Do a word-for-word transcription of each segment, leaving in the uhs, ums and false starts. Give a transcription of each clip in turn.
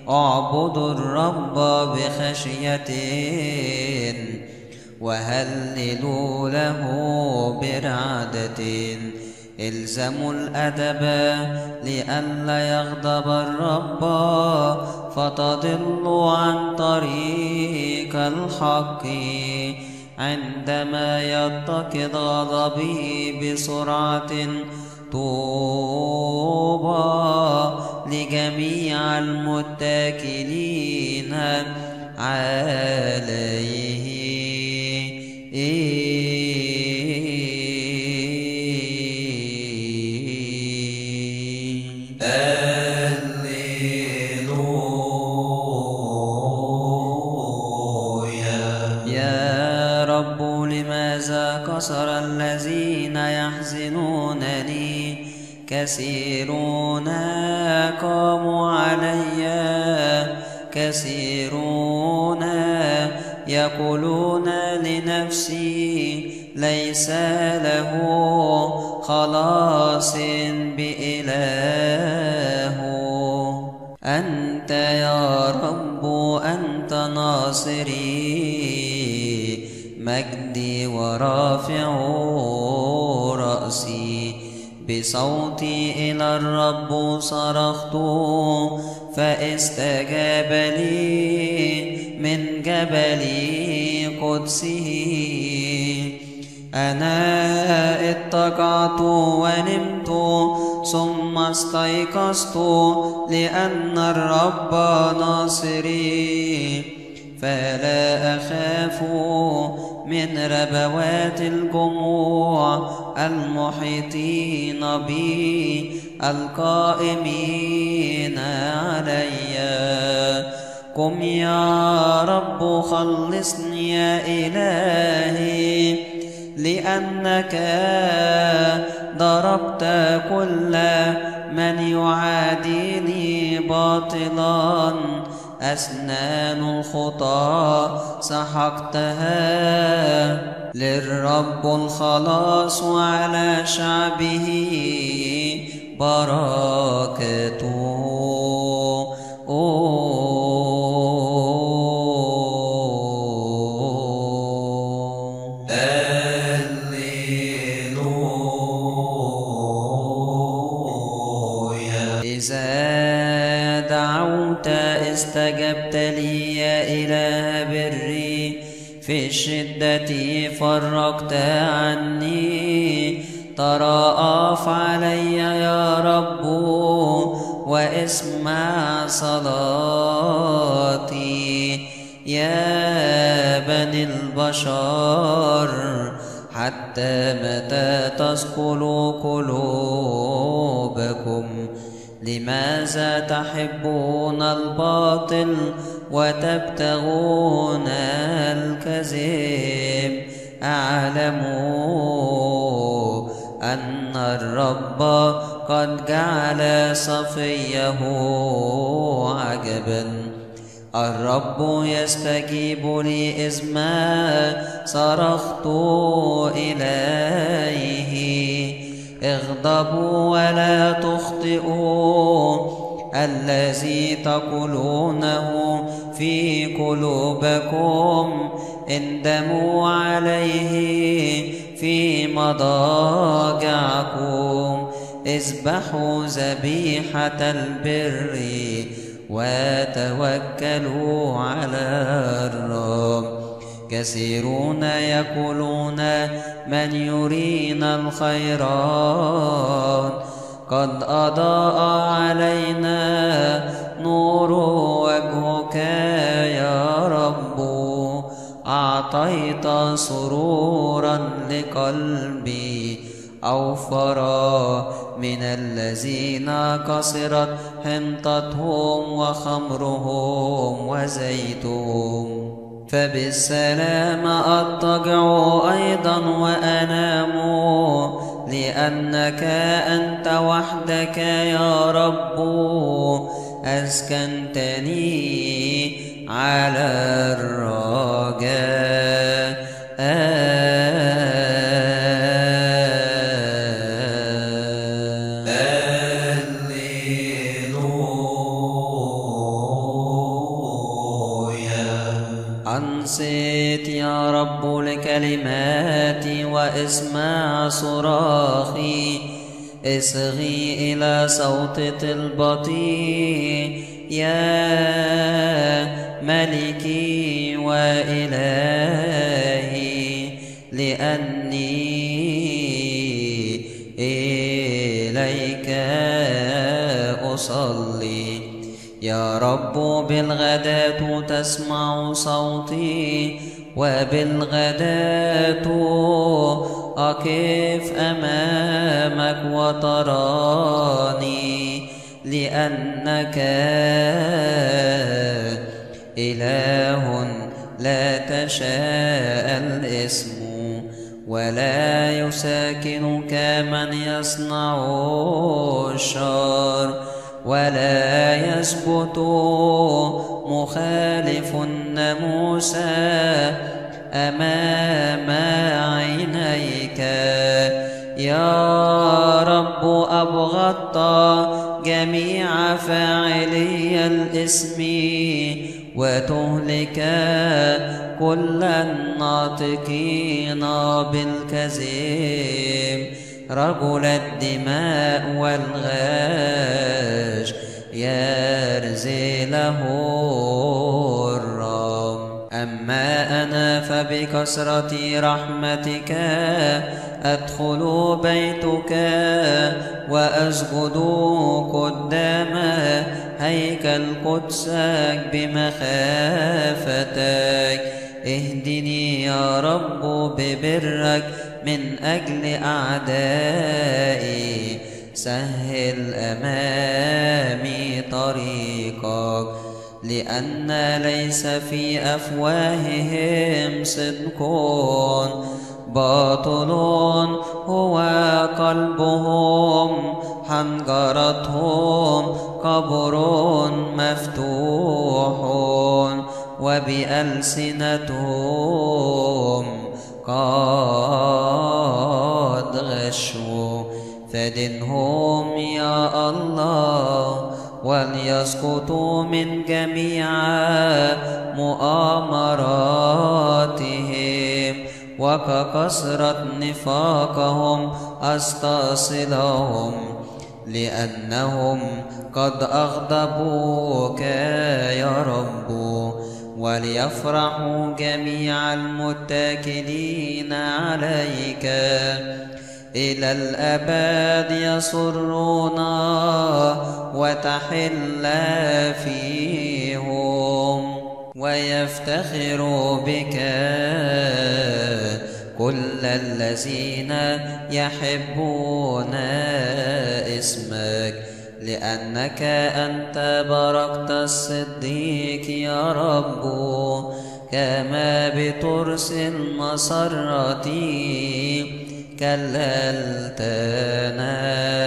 اعبدوا الرب بخشية وهللوا له برعدة. الزموا الأدب لئلا يغضب الرب فتضلوا عن طريق الحق عندما يتقد غضبه بسرعة. طوبى لجميع المتكلين عليه. كسر الذين يحزنونني كثيرون قاموا علي كثيرون يقولون لنفسي ليس له خلاص بإله. أنت يا رب أنت ناصري مجدي ورافع رأسي. بصوتي إلى الرب صرخت فاستجاب لي من جبل قدسه. أنا اتقعت ونمت ثم استيقظت لأن الرب ناصري فلا أخاف من ربوات الجموع المحيطين بي القائمين علي. قم يا رب خلصني يا إلهي لأنك ضربت كل من يعاديني باطلا. أسنان الخطى سحقتها للرب الخلاص على شعبه بركته. استجبت لي يا إله بري في الشدة فرقت عني. تراءف علي يا رب واسمع صلاتي. يا بني البشر حتى متى تثقل قلوبكم؟ لماذا تحبون الباطل وتبتغون الكذب؟ اعلموا أن الرب قد جعل صفيه عجبا. الرب يستجيب لي إذ ما صرخت إليه. اغضبوا ولا تخطئوا الذي تقولونه في قلوبكم. اندموا عليه في مضاجعكم. اذبحوا ذبيحة البر وتوكلوا على الرب. كثيرون يقولون من يرينا الخيرات. قد أضاء علينا نور وجهك يا رب. أعطيت سرورا لقلبي أوفر من الذين كسرت حنطتهم وخمرهم وزيتهم. فبالسلام أضطجع أيضا وأنام لأنك أنت وحدك يا رب أسكنتني على الرجاء. أنصت يا رب لكلماتي واسمع صراخي، اصغي إلى صوت طلبتي يا ملكي وإلهي، لأني إليك أصلي. يا رب بالغداة تسمع صوتي، وبالغداة أقف أمامك وتراني، لأنك إله لا تشاء الاسم، ولا يساكنك من يصنع الشر، ولا يثبت مخالف الناموس أمام عينيك. يا رب أبغضت جميع فاعلي الإثم، وتهلك كل الناطقين بالكذب، رجل الدماء والغاش يرزله الرب. أما أنا فبكثرة رحمتك أدخل بيتك وأسجد قدام هيكل قدسك بمخافتك. اهدني يا رب ببرك من أجل أعدائي، سهل أمامي طريقك، لأن ليس في أفواههم صدق، باطل هو قلبهم، حنجرتهم قبر مفتوح، وبألسنتهم قد غشوا. فدنهم يا الله، وليسقطوا من جميع مؤامراتهم، وككثرة نفاقهم أستصلهم، لأنهم قد أغضبوك يا رب. وليفرحوا جميع المتكلين عليك، إلى الأبد يسرون وتحل فيهم، ويفتخر بك كل الذين يحبون اسمك، لأنك أنت باركت الصديق يا رب، كما بترس المسرة كللتنا.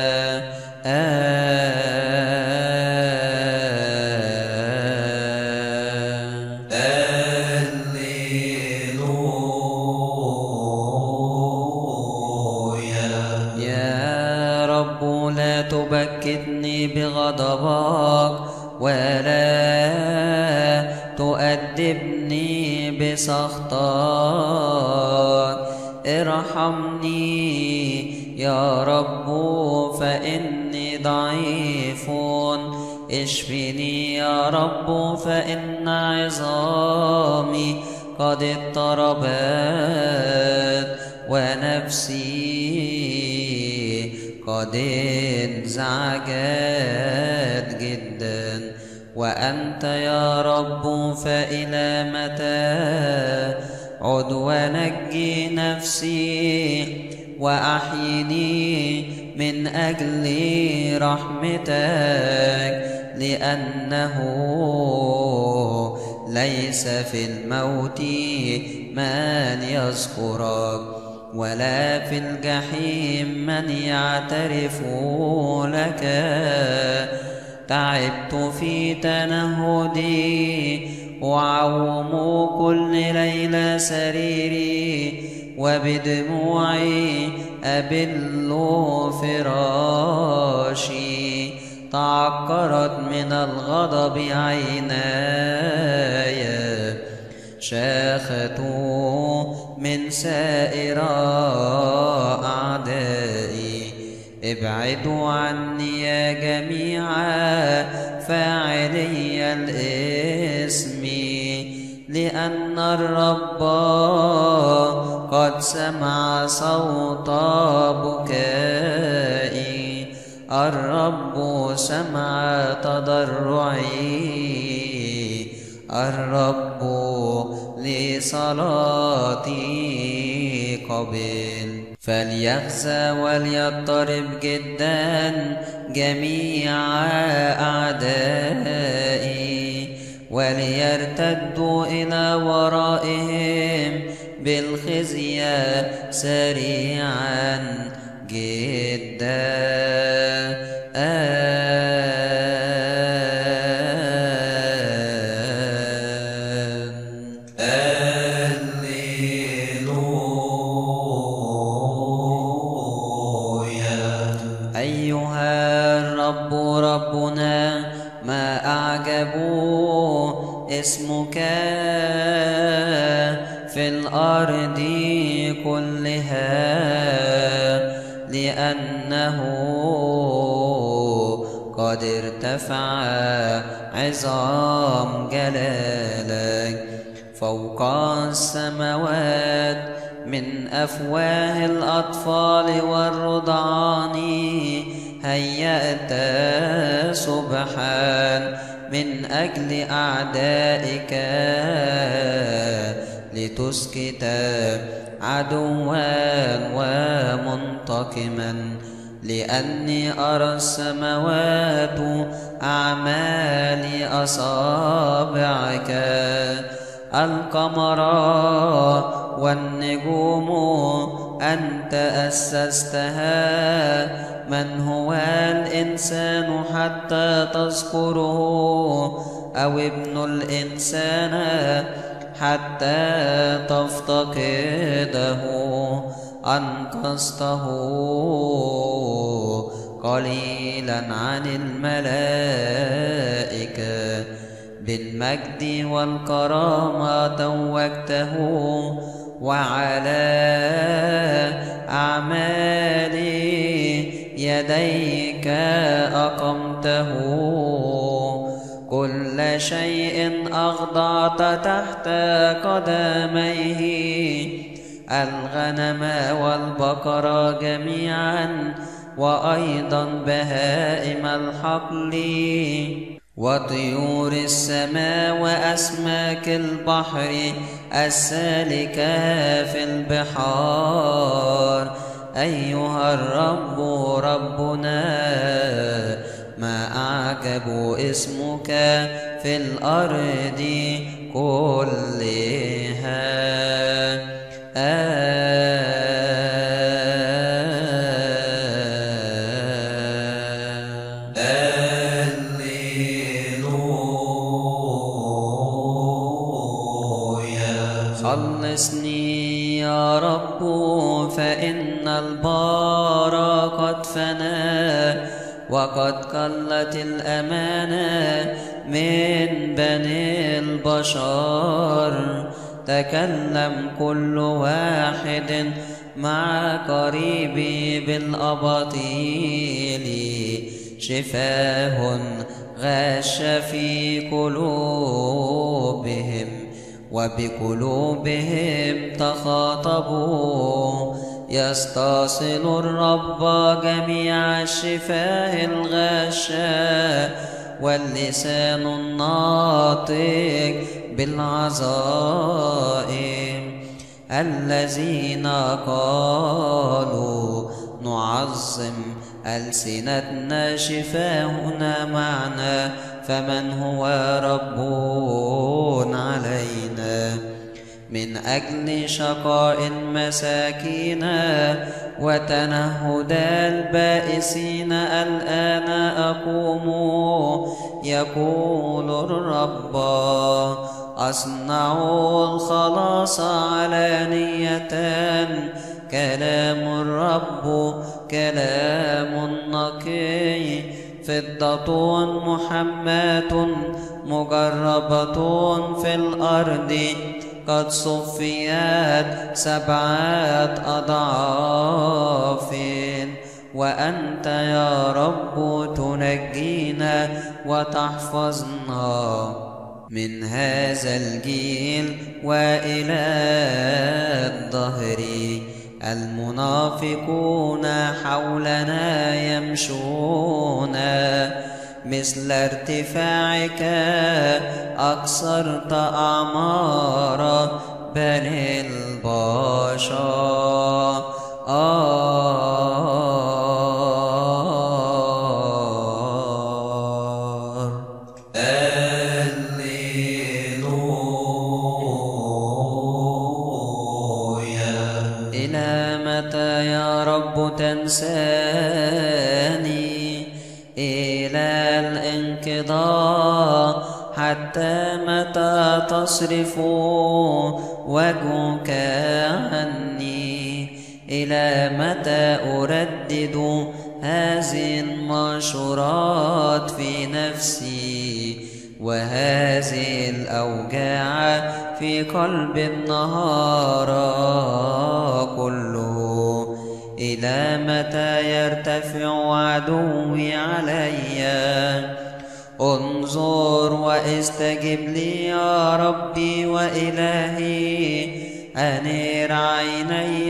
يا رب لا تبكتني بغضبك، ولا تؤدبني بسخطك. ارحمني يا رب فإني ضعيف، اشفني يا رب فإن عظامي قد اضطربت، ونفسي قد انزعجت جدا. وأنت يا رب فإلى متى؟ عد ونجي نفسي وأحيني من أجل رحمتك، لأنه ليس في الموت من يذكرك، ولا في الجحيم من يعترف لك. تعبت في تنهدي، أعوم كل ليلة سريري، وبدموعي أبل فراشي. تعكرت من الغضب عيناي، شاخته من سائر أعدائي. ابعدوا عني يا جميع فاعلي الإثم، لأن الرب قد سمع صوت بكائي. الرب سمع تضرعي، الرب لصلاتي قبل. فليخزى وليضطرب جدا جميع أعدائي، وليرتدوا إلى ورائهم بالخزي سريعا جدا. اسمك في الأرض كلها، لأنه قد ارتفع عظام جلالك فوق السماوات. من أفواه الأطفال والرضعان هيأت سبحان من أجل أعدائك، لتسكت عدوا ومنتقما. لأني أرى السماوات أعمال أصابعك، القمر والنجوم أنت أسستها. من هو الإنسان حتى تذكره، أو ابن الإنسان حتى تفتقده؟ أنقذته قليلا عن الملائكة، بالمجد والكرامة توجته، وعلى أعمال يديك أقمته. كل شيء أخضعت تحت قدميه، الغنم والبقر جميعا، وأيضا بهائم الحقل، وطيور السماء وأسماك البحر السالكة في البحار. أيها الرب ربنا، ما أعجب اسمك في الأرض كلها. خلصني يا رب، فإن البار قد فنى، وقد قلت الأمانة من بني البشر. تكلم كل واحد مع قريبي بالأباطيل، شفاه غش في قلوبهم، وبقلوبهم تخاطبوا. يستصل الرب جميع الشفاه الغشاء، واللسان الناطق بالعظائم. الذين قالوا نعظم ألسنتنا شفاهنا معنا، فمن هو رب علينا؟ من أجل شقاء المساكين وتنهد البائسين الآن أقوم، يقول الرب. أصنع الخلاص علانية، كلام الرب كلام نقي. فضة محماة مجربة في الأرض، قد صفيت سبعة أضعاف، وأنت يا رب تنجينا وتحفظنا من هذا الجيل وإلى الدهر. المنافقون حولنا يمشون، مثل ارتفاعك أكثرت أعمار بني البشر. إلى متى يا رب تنساني؟ إلى الانقضاء حتى متى تصرف وجهك عني؟ إلى متى أردد هذه المنشورات في نفسي وهذه الأوجاع في قلب النهار كله؟ إلى متى يرتفع عدوي علي؟ انظر واستجب لي يا ربي وإلهي، أنير عيني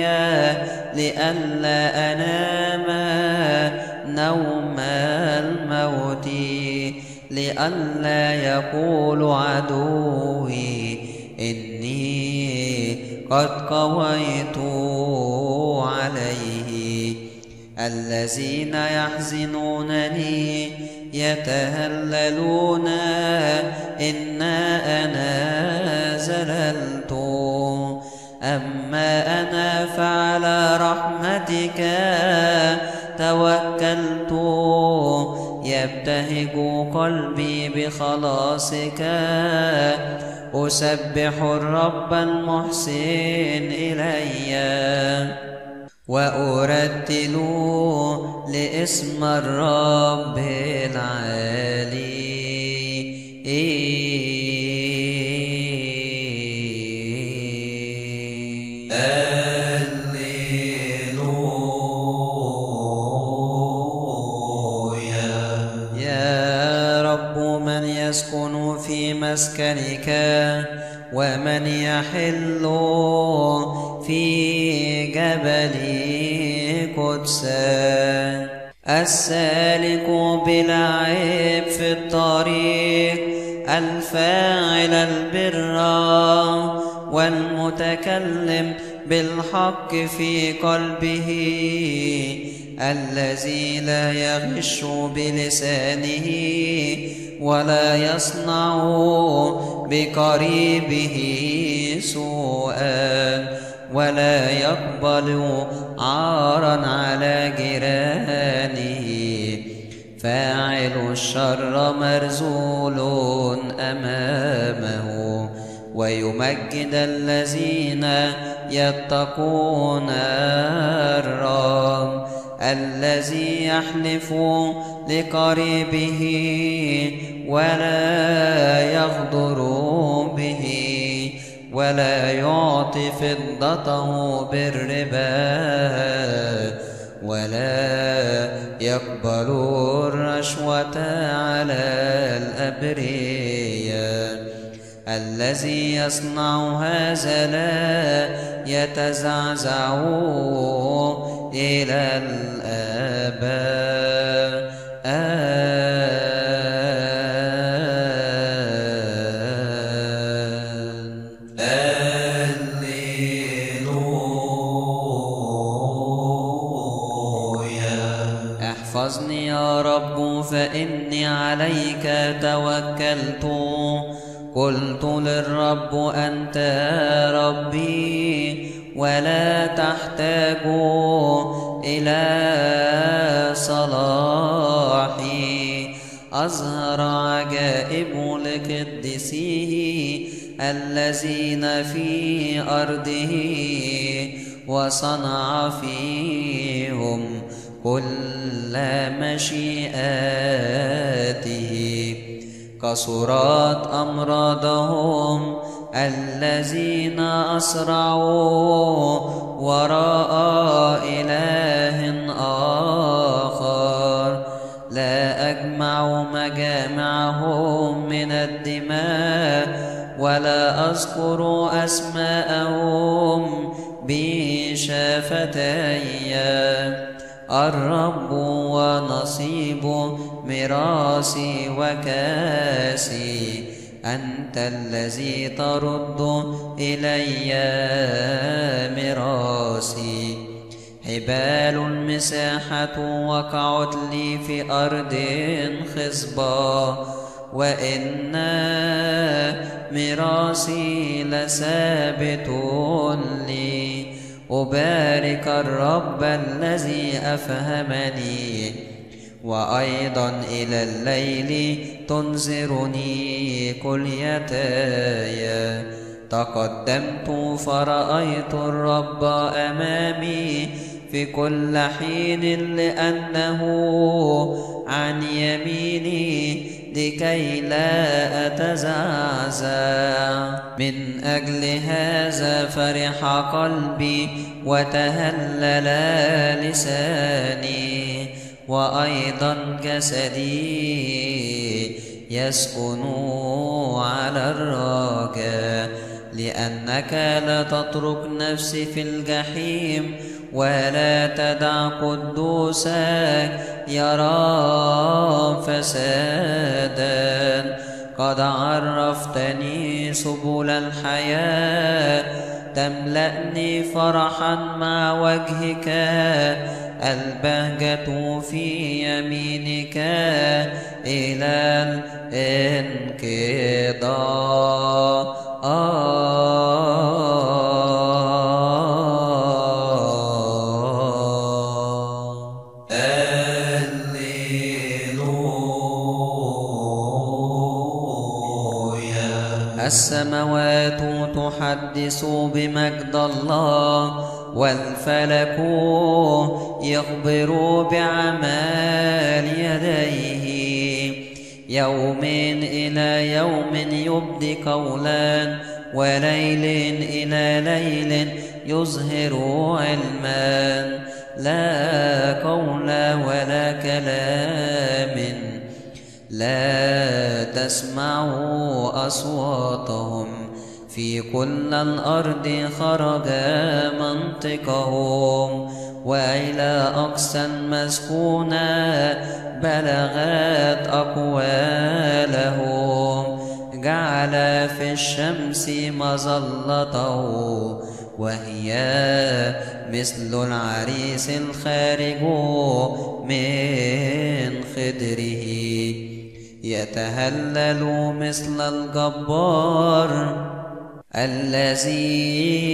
لئلا أنام نوم الموت، لئلا يقول عدوي إني قد قويت عليه. الذين يحزنونني يتهللون إن أنا زللت، أما أنا فعلى رحمتك توكلت. يبتهج قلبي بخلاصك، أسبح الرب المحسن إلي، وأرتل لاسم الرب العالي. يسكن في مسكنك ومن يحل في جبل قدسك. السالك بلا عيب في الطريق، الفاعل البر والمتكلم بالحق في قلبه، الذي لا يغش بلسانه ولا يصنع بقريبه سوءا، ولا يقبل عارا على جيرانه. فاعل الشر مرذول أمامه، ويمجد الذين يتقون الرب. الذي يحلف لقريبه ولا يغدر به، ولا يعطي فضته بالربا، ولا يقبل الرشوة على الأبرياء. الذي يصنع هذا لا يتزعزع إلى الآباء. احفظني يا رب فإني عليك توكلت. قلت للرب أنت ربي، ولا تحتاج إلى صلاحي. أظهر عجائب لقدسيه الذين في أرضه، وصنع فيهم كل مشيئاته. كثرت أمراضهم الذين أسرعوا وراء إله آخر. لا أجمع مجامعهم من الدماء ولا أذكر أسماءهم بشفتي. الرب ونصيب ميراثي وكاسي، أنت الذي ترد إلي ميراثي. حبال المساحة وقعت لي في أرض خصبة، وإن ميراثي لثابت لي. أبارك الرب الذي أفهمني، وأيضا إلى الليل تنذرني كليتاي. تقدمت فرأيت الرب أمامي في كل حين، لأنه عن يميني لكي لا أتزعزع. من أجل هذا فرح قلبي وتهلل لساني، وأيضا جسدي يسكن على الرجاء. لأنك لا تترك نفسي في الجحيم، ولا تدع قدوسك يرى فسادا. قد عرفتني سبل الحياة، تملأني فرحا مع وجهك. البهجة في يمينك إلى الانقضاء. السماوات تحدث بمجد الله، والفلك يخبر بعمال يديه. يوم إلى يوم يبدي قولا، وليل إلى ليل يظهر علما. لا قول ولا كلام، لا تسمعوا أصواتهم. في كل الأرض خرج منطقهم، وإلى أقصى المسكونة بلغت أقوالهم. جعل في الشمس مظلته، وهي مثل العريس الخارج من خدره. يتهلل مثل الجبار الذي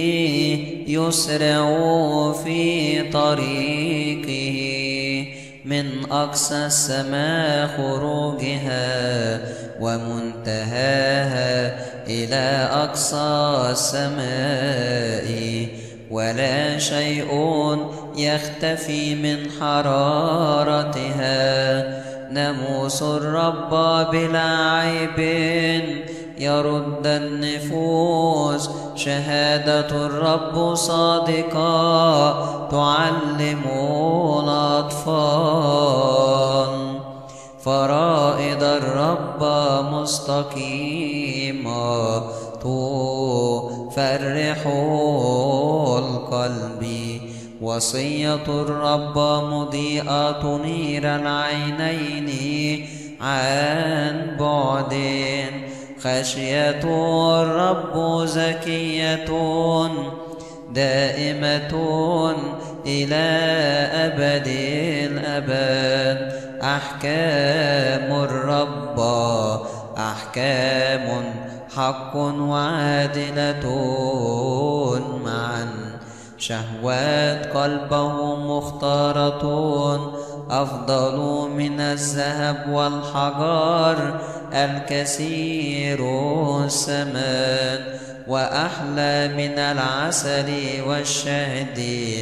يسرع في طريقه. من أقصى السماء خروجها، ومنتهاها إلى أقصى السماء. ولا شيء يختفي من حرارتها. ناموس الرب بلا عيب يرد النفوس. شهادة الرب صادقة تعلم الأطفال. فرائض الرب مستقيمة تفرح القلب. وصية الرب مضيئة تنير العينين عن بعد. خشية الرب زكية دائمة إلى أبد الأبد. أحكام الرب أحكام حق وعادلة معا. شهوات قلبه مختارة أفضل من الذهب والحجر الكثير الثمن. وأحلى من العسل والشهد.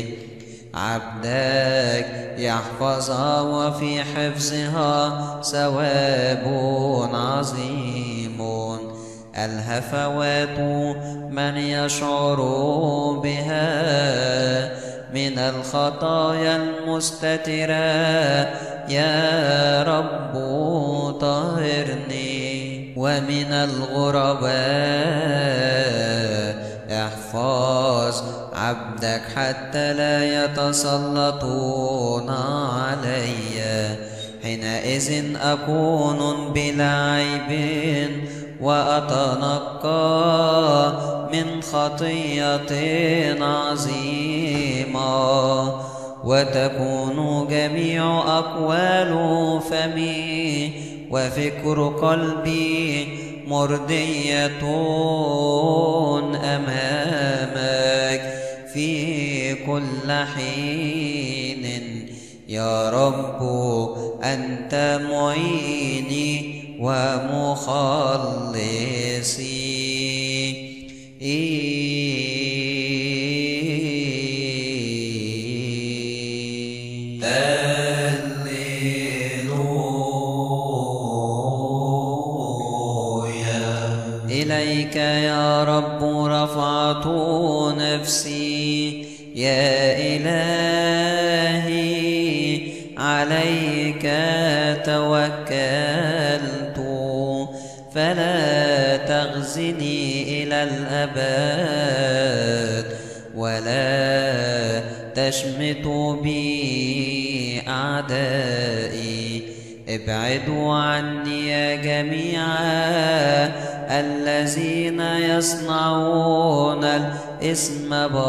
عبدك يحفظها، وفي حفظها ثواب عظيم. الهفوات من يشعر بها من الخطايا المستترة يا رب طهرني. ومن الغرباء احفظ عبدك حتى لا يتسلطون علي، حينئذ أكون بلا عيب وأتنقى من خطية عظيمة، وتكون جميع أقوال فمي وفكر قلبي مرضية أمامك في كل حين يا رب. أنت معيني ومخلصي. إليك يا رب رفعت نفسي، يا إلهي عليك توكلت، فلا تخزني إلى الأبد ولا تشمت بي أعدائي. ابعدوا عني يا جميع الذين يصنعون الإثم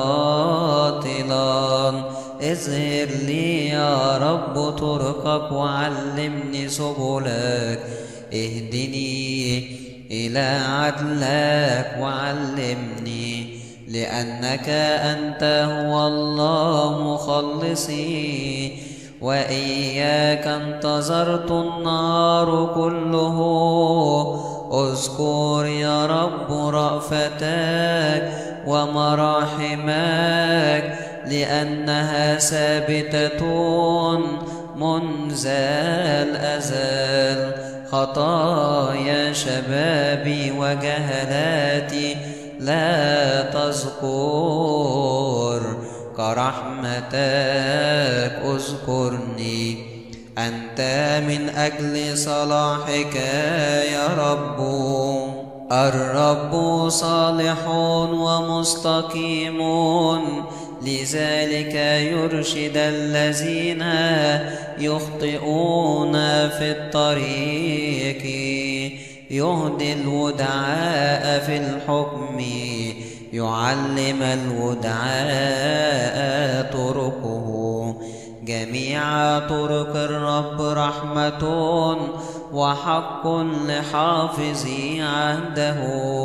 باطلا. اظهر لي يا رب طرقك وعلمني سبلك، اهدني إلى عدلك وعلمني، لأنك أنت هو الله مخلصي، وإياك انتظرت النار كله. اذكر يا رب رأفتك ومراحمك، لأنها ثابتة منذ الأزل. خطايا شبابي وجهلاتي لا تذكر، كرحمتك اذكرني. أنت من أجل صلاحك يا رب. الرب صالح ومستقيم، لذلك يرشد الذين يخطئون في الطريق. يهدي الودعاء في الحكم، يعلم الودعاء طرقه. جميع طرق الرب رحمة وحق لحافظي عهده،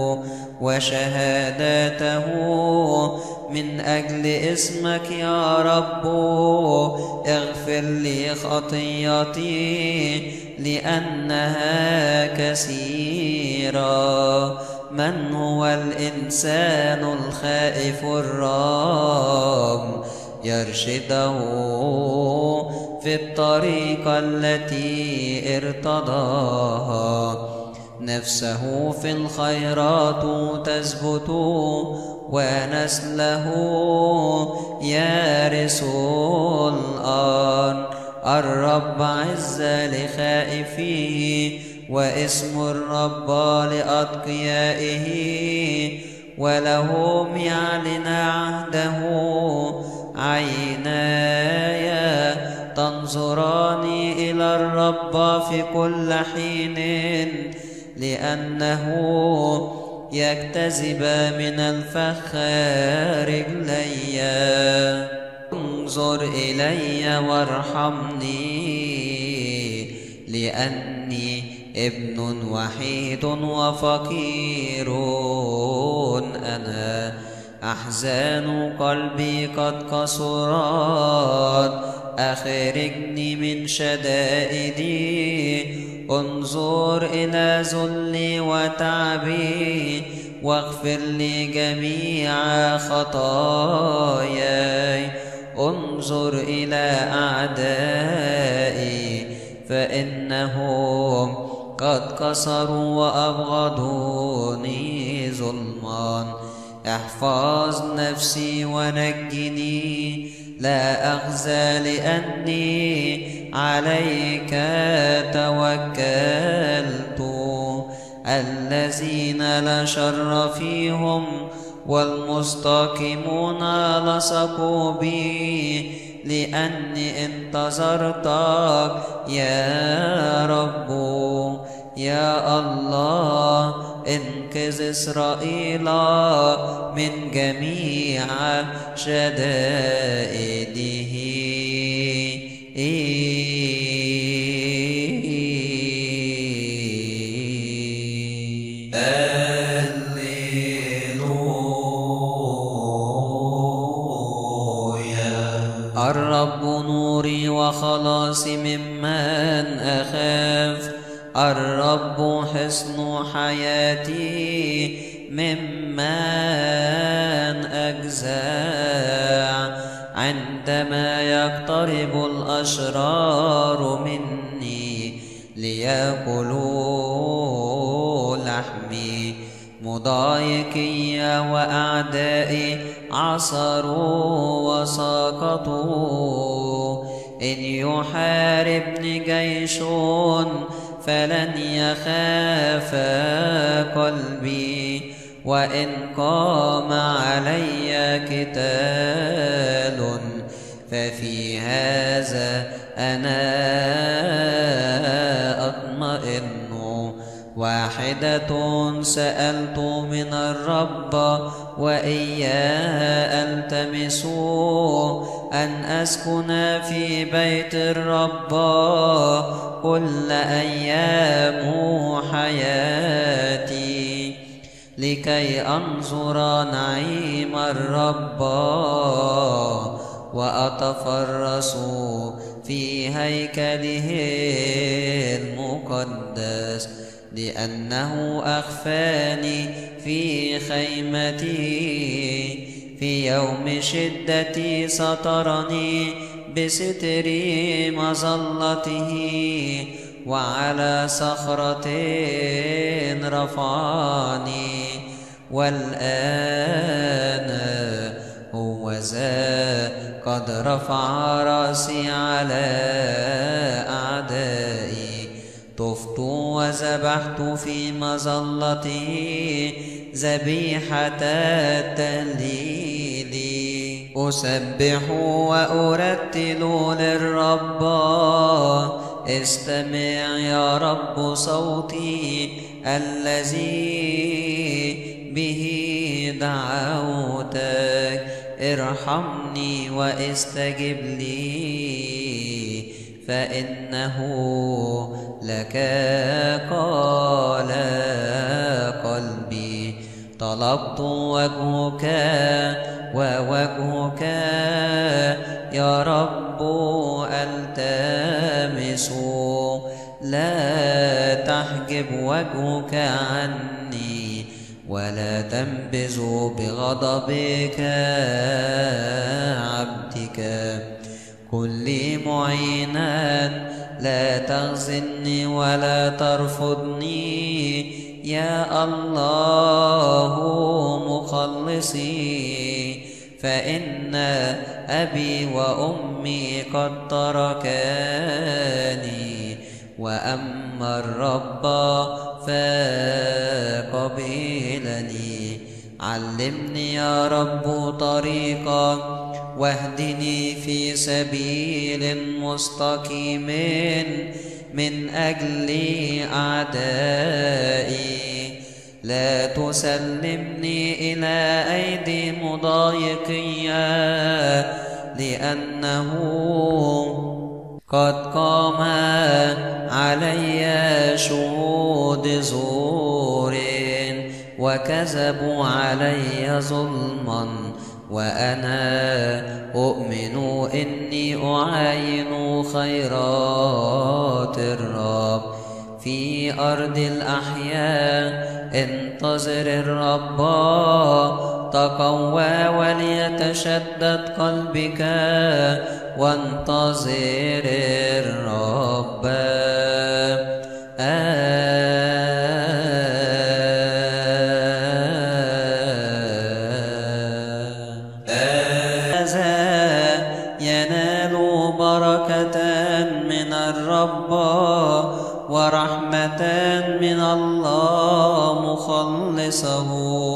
وشهاداته من أجل اسمك يا رب. اغفر لي خطيئتي لأنها كثيرة. من هو الإنسان الخائف الرب؟ يرشده في الطريق التي ارتضاها. نفسه في الخيرات تثبت، ونسله يرث الأرض. الرب عز لخائفيه، واسم الرب لأتقيائه. ولهم يعلن عهده، عيناي تنظران إلى الرب في كل حين، لأنه يجتذب من الفخ رجلي. انظر إلي وارحمني، لأني ابن وحيد وفقير أنا. أحزان قلبي قد كثرت، أخرجني من شدائدي. انظر إلى ذلي وتعبي، واغفر لي جميع خطاياي. انظر إلى أعدائي، فإنهم قد كسروا وأبغضوني ظلما. احفظ نفسي ونجني، لا أخزى لأني عليك توكلت. الذين لا شر فيهم والمستقيمون لصقوا بي، لأني انتظرتك يا رب. يا الله انقذ إسرائيل من جميع شدائده. الرب نوري وخلاصي ممن أخاف، الرب حصن حياتي ممن أجزع. عندما يقترب الأشرار مني ليأكلوا لحمي، مضايقي وأعدائي عصروا وسقطوا. إن يحاربني جيش فلن يخاف قلبي، وإن قام علي قتال ففي هذا أنا أطمئن. واحدة سألت من الرب وإياه ألتمس، أن أسكن في بيت الرب كل أيام حياتي، لكي أنظر نعيم الرب وأتفرس في هيكله المقدس. لأنه أخفاني في خيمتي، في يوم شدتي سترني بستر مظلته. وعلى صخرة رفعني، والآن هو ذا قد رفع رأسي على أعدائي. طفت وذبحت في مظلته ذبيحة التهليل. أسبح وأرتل للرب، استمع يا رب صوتي الذي به دعوتك. ارحمني واستجب لي، فإنه لك قال قلبي. طلبت وجهك ووجهك يا رب التمس، لا تحجب وجهك عني ولا تنبذ بغضبك عبدك. كن لي معينا لا تخزني ولا ترفضني، يا الله مخلصي. فإن أبي وأمي قد تركاني، وأما الرب فقبلني. علمني يا رب طريقا، واهدني في سبيل مستقيم من أجل أعدائي. لا تسلمني إلى أيدي مضايقي، لأنه قد قام علي شهود زور، وكذبوا علي ظلما. وأنا أؤمن إني أعاين خيرات الرب في أرض الأحياء. انتظر الرب، تقوى وليتشدد قلبك، وانتظر الرب. آه مخلصه.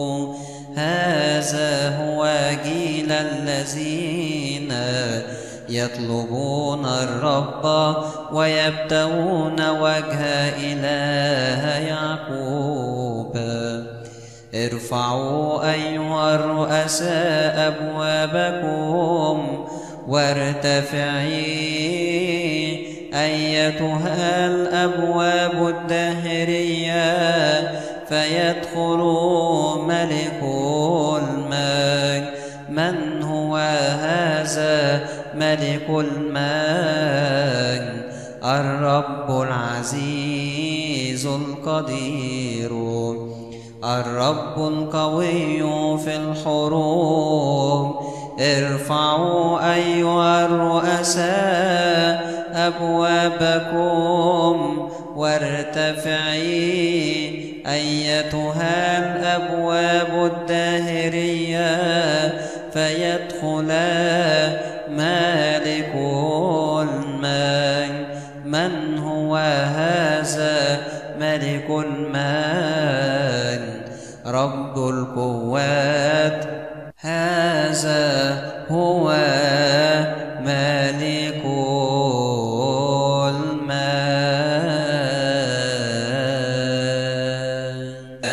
هذا هو جيل الذين يطلبون الرب ويبتغون وجه إله يعقوب. ارفعوا أيها الرؤساء أبوابكم وارتفعي أيتها الأبواب الداهرية فيدخل ملك المجد. من هو هذا ملك المجد؟ الرب العزيز القدير، الرب القوي في الحروب. ارفعوا أيها الرؤساء أبوابكم وارتفعي أيتها الأبواب الداهرية فيدخل مالك المجد. من هو هذا ملك المجد؟ رب القوات، هذا هو ملك المجد.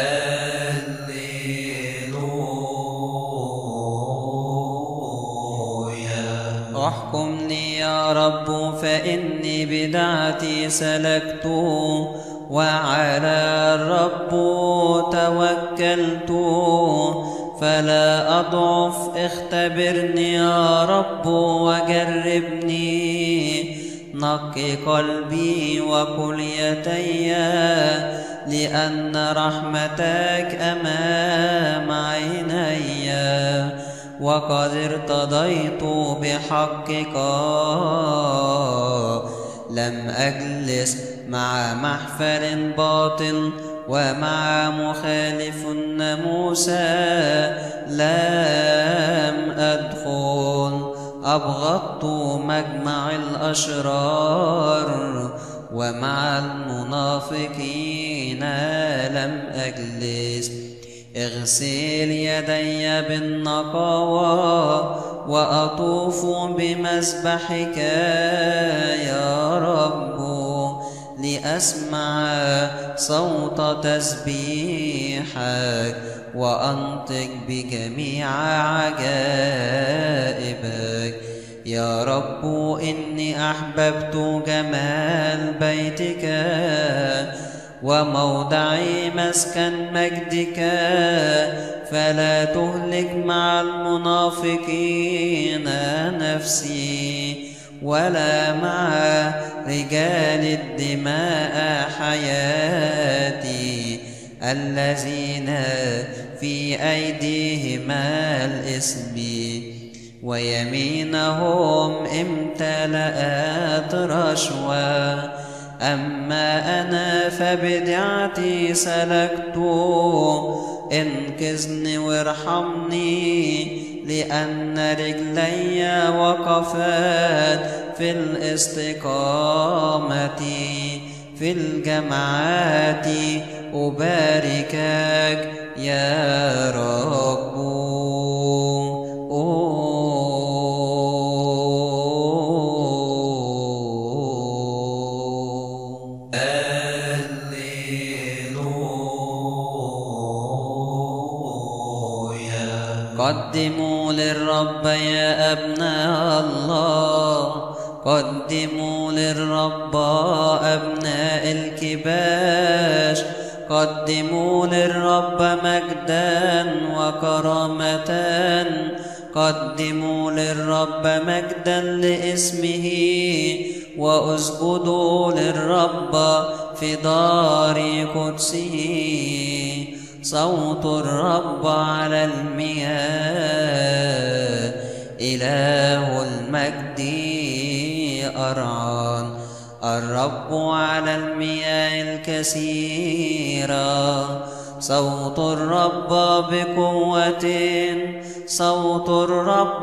هللويا. احكمني يا رب فإني بدعتي سلكت، وعلى الرب توكلت فلا أضعف. اختبرني يا رب وجربني، نقي قلبي وكليتي، لأن رحمتك أمام عيني، وقد ارتضيت بحقك. لم أجلس مع محفل باطل ومع مخالف الناموس لم أدخل. أبغضت مجمع الأشرار ومع المنافقين لم أجلس. اغسل يدي بالنقاوة وأطوف بمذبحك يا رب، لأسمع صوت تسبيحك وأنطق بجميع عجائبك. يا رب إني أحببت جمال بيتك وموضعي مسكن مجدك، فلا تهلك مع المنافقين نفسي، ولا مع رجال الدماء حياتي، الذين في أيديهم الإثم ويمينهم امتلأت رشوة. أما أنا فبدعتي سلكت، انقذني وارحمني، لأن رجلي وقفت في الاستقامة. في الجماعات أباركك يا رب. قدموا للرب يا أبناء الله، قدموا للرب أبناء الكباش، قدموا للرب مجدا وكرامة، قدموا للرب مجدا لاسمه، واسجدوا للرب في دار قدسه. صوت الرب على المياه، إله المجد أرعان. الرب على المياه الكثيرة، صوت الرب بقوة، صوت الرب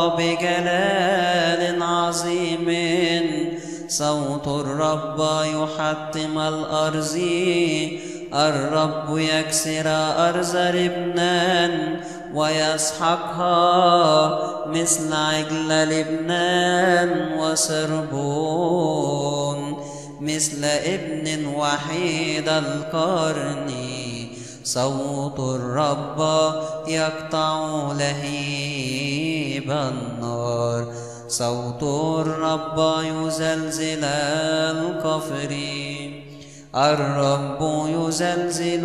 بجلال عظيم، صوت الرب يحطم الأرض. الرب يكسر أرز لبنان ويسحقها مثل عجل لبنان وصربون مثل ابن وحيد القرن. صوت الرب يقطع لهيب النار، صوت الرب يزلزل القفر. الرب يزلزل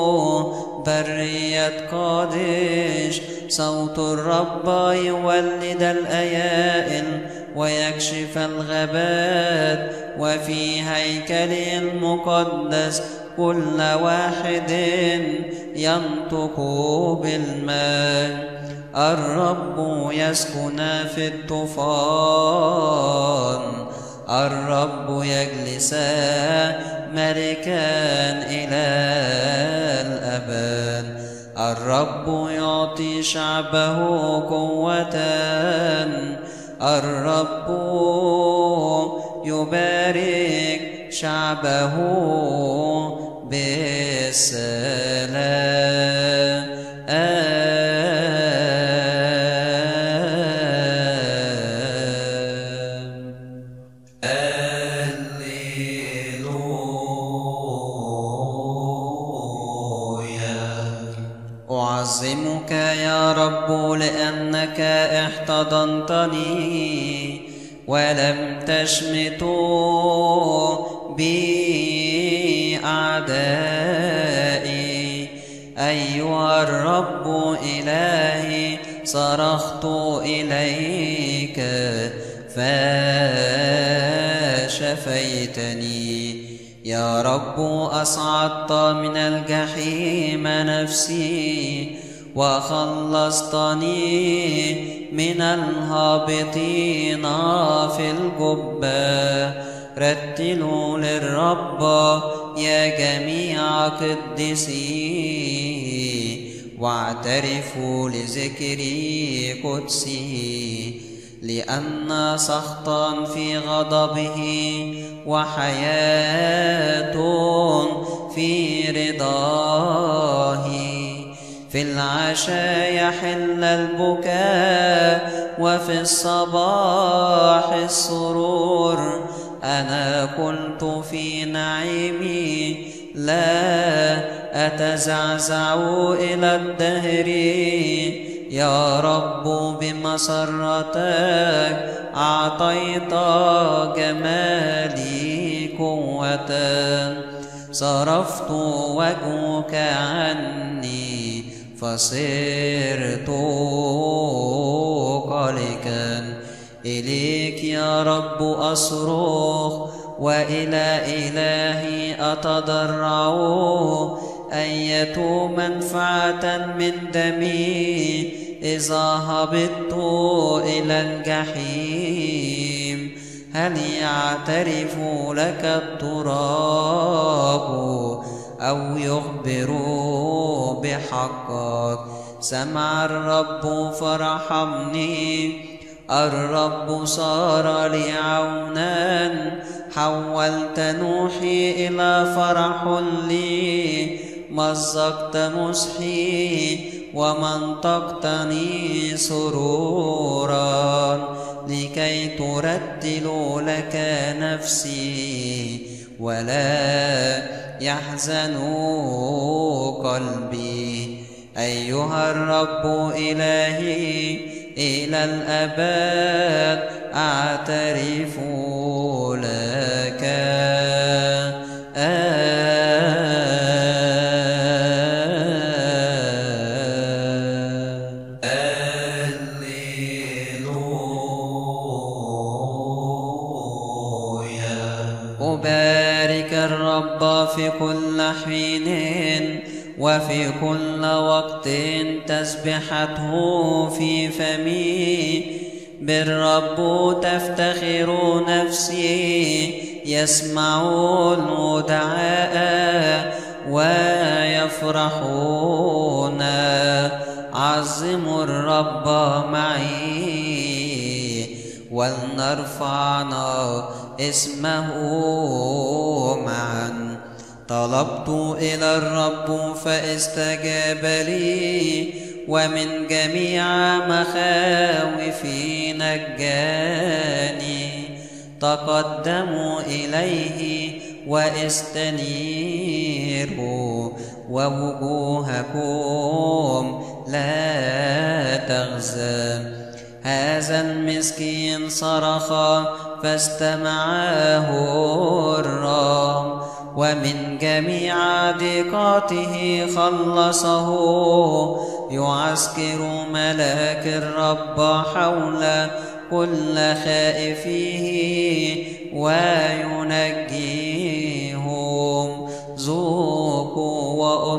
برية قادش، صوت الرب يولد الأيائل ويكشف الغابات. وفي هيكله المقدس كل واحد ينطق بالماء. الرب يسكن في الطوفان، الرب يجلس ملكا إلى الأبد. الرب يعطي شعبه قوة، الرب يبارك شعبه بالسلام. أعظمك يا رب لأنك احتضنتني ولم تشمت بي أعدائي. أيها الرب إلهي صرخت إليك فشفيتني. يا رب أصعدت من الجحيم نفسي وخلصتني من الهابطين في الجبة. رتلوا للرب يا جميع قدسي واعترفوا لذكري قدسي. لأن سخطا في غضبه وحياة في رضاه. في العشاء يحل البكاء وفي الصباح السرور. أنا كنت في نعيمي لا أتزعزع إلى الدهر. يا رب بمسرتك أعطيت جمالي قوة. صرفت وجهك عني فصرت قلقا. إليك يا رب أصرخ وإلى إلهي أتضرع. أية منفعة من دمي إذا هبطت إلى الجحيم. هل يعترف لك التراب أو يخبر بحقك؟ سمع الرب فرحمني، الرب صار لي عونا. حولت نوحي إلى فرح لي، مزقت مسحي ومنطقتني سرورا. لكي ترتل لك نفسي ولا يحزن قلبي. أيها الرب إلهي إلى الأبد أعترف لك. أبارك الرب في كل حين وفي كل وقت تسبحته في فمي. بالرب تفتخر نفسي، يسمع الدعاء ويفرحون. عظموا الرب معي ولنرفعنا اسمه معا. طلبت إلى الرب فاستجاب لي، ومن جميع مخاوفي نجاني. تقدموا إليه واستنيروا، ووجوهكم لا تغزى. هذا المسكين صرخ فاستمعه الرب، ومن جميع ضيقاته خلصه. يعسكر ملاك الرب حول كل خائفيه وينجيهم. ذوقوا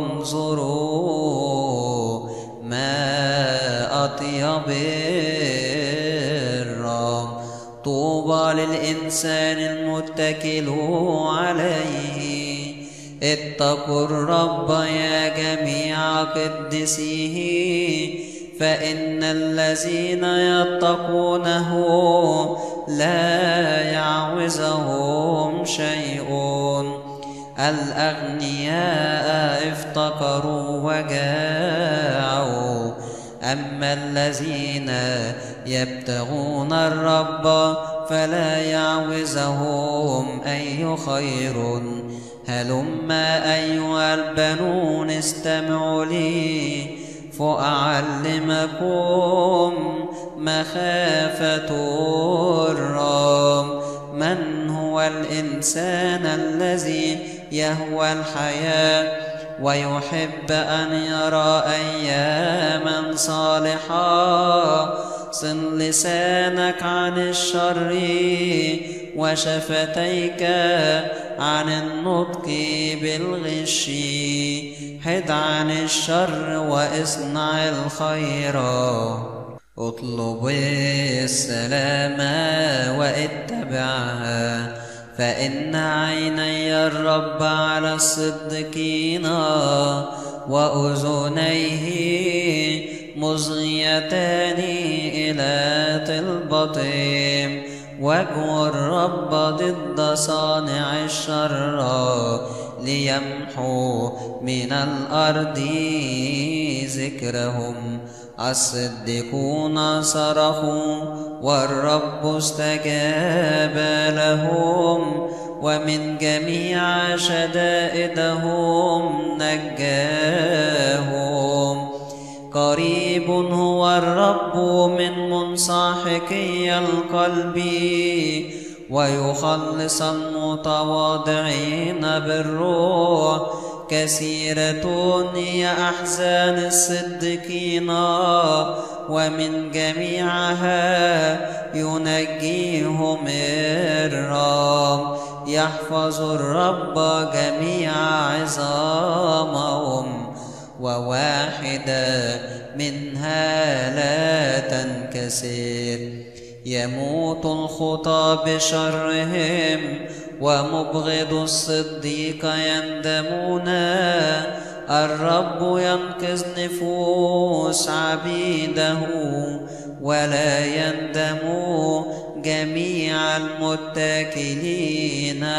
وانظروا ما أطيب الرب. طوبى للإنسان المتكل عليه. اتقوا الرب يا جميع قدسيه، فإن الذين يتقونه لا يعوزهم شيء. الأغنياء افتقروا وجاعوا، أما الذين يبتغون الرب فلا يعوزهم أي خير. هلما أيها البنون استمعوا لي، فأعلمكم مخافة الرب. من هو الإنسان الذي يهوى الحياة ويحب أن يرى أياما صالحة؟ صن لسانك عن الشر وشفتيك عن النطق بالغش. حد عن الشر واصنع الخير، اطلب السلام واتبعها. فإن عيني الرب على الصديقين، وأذنيه مصغيتان إلى طلبتهم. وجه الرب ضد صانع الشر، ليمحو من الأرض ذكرهم. الصديقون صرخوا والرب استجاب لهم، ومن جميع شدائدهم نجاهم. قريب هو الرب من منسحقي القلب، ويخلص المتواضعين بالروح. كثيرة هي أحزان الصديقين، ومن جميعها ينجيهم الرب. يحفظ الرب جميع عظامهم، وواحدة منها لا تنكسر. يموت الخطى بشرهم، ومبغض الصديق يندمون. الرب ينقذ نفوس عبيده، ولا يندم جميع المتكلين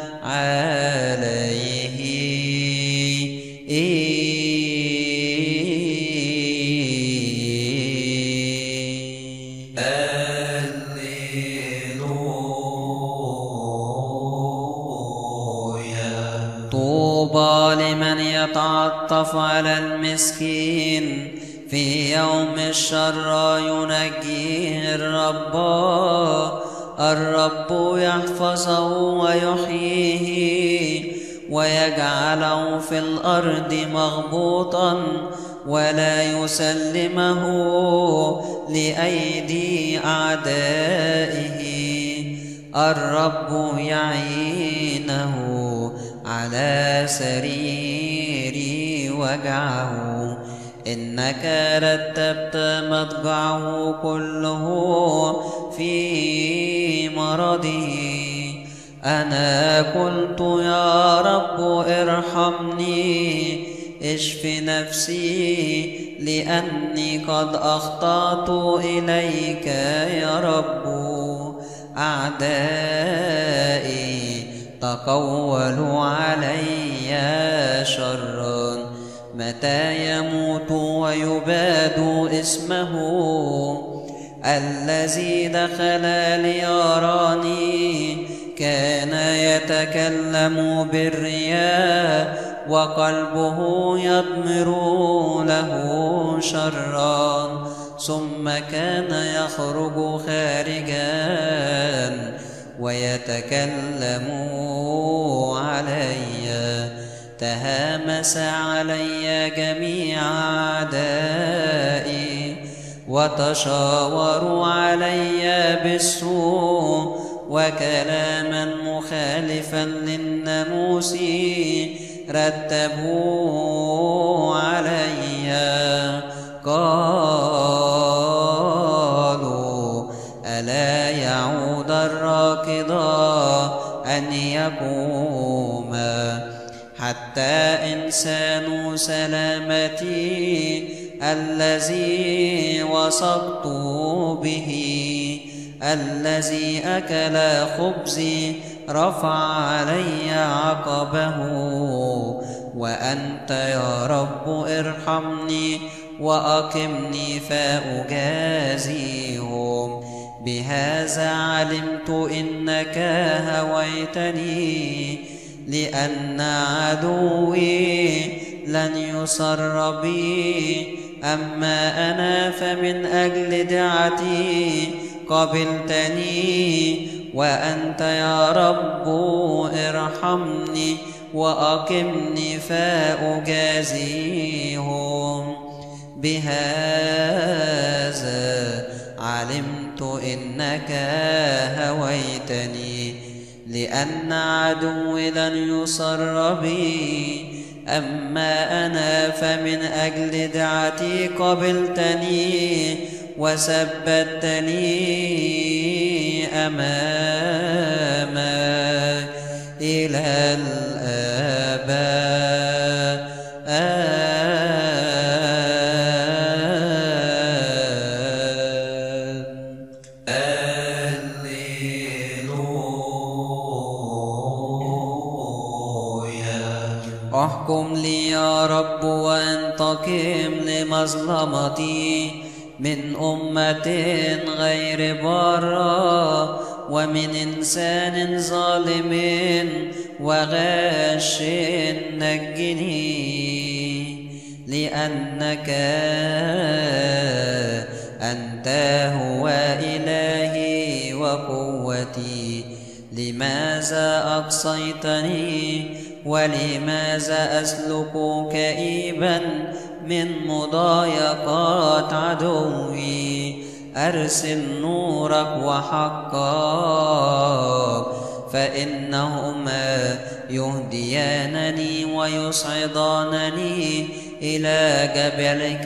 عليه. طوبى لمن يتعطف على المسكين، في يوم الشر ينجيه الرب. الرب يحفظه ويحييه، ويجعله في الأرض مغبوطا، ولا يسلمه لأيدي أعدائه. الرب يعينه على سرير وجعه. إنك رتبت مضجعه كله في مرضه. أنا قلت يا رب ارحمني، اشف نفسي، لأني قد أخطأت إليك يا رب. أعدائي تقولوا علي، علي شرا، متى يموت ويباد اسمه. الذي دخل ليراني كان يتكلم بالرياء، وقلبه يضمر له شرا، ثم كان يخرج خارجا ويتكلم علي. تهامس علي جميع أعدائي، وتشاوروا علي بالسوء، وكلاما مخالفا للناموس رتبوا علي. قالوا ألا يعود الراكض أن يقوم، حتى إنسان سلامتي الذي وثقت به، الذي أكل خبزي رفع علي عقبه. وأنت يا رب ارحمني وأقمني فأجازيهم. بهذا علمت إنك هويتني، لأن عدوي لن يسر بي. أما أنا فمن أجل دعتي قبلتني، وأنت يا رب ارحمني وأقمني فأجازيهم. بهذا علمت إنك هويتني، لأن عدوي لن يسر بي. أما أنا فمن أجل دعتي قبلتني، وثبتني أمامك إلى الآباء. احكم لي يا رب وانتقم لمظلمتي من أمة غير بارة، ومن إنسان ظالم وغاش نجني. لأنك أنت هو إلهي وقوتي. لماذا أقصيتني؟ ولماذا أسلك كئيبا من مضايقات عدوي؟ أرسل نورك وحقك، فإنهما يهديانني ويصعدانني إلى جبلك